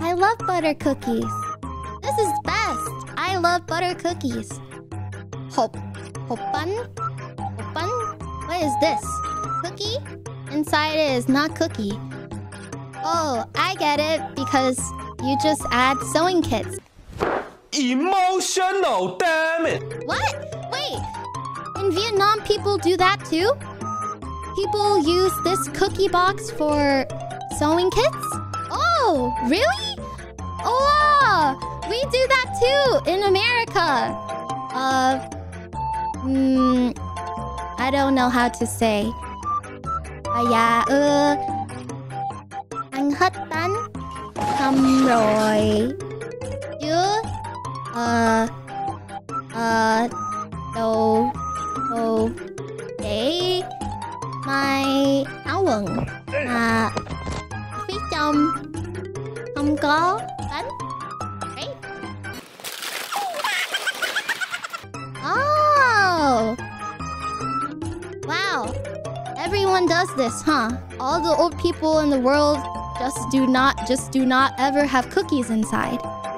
I love butter cookies. This is best. I love butter cookies. Hoppan? What is this? Cookie? Inside it is not cookie. Oh, I get it. Because you just add sewing kits. Emotional, damn it! What? Wait. In Vietnam, people do that too? People use this cookie box for sewing kits? Oh, really? Oh, wow. We do that too in America. I don't know how to say. Ăn hết bánh xong rồi chứa đồ để may áo quần mà phía trong không có bánh. Right? Oh! Wow. Everyone does this, huh? All the old people in the world just do not ever have cookies inside.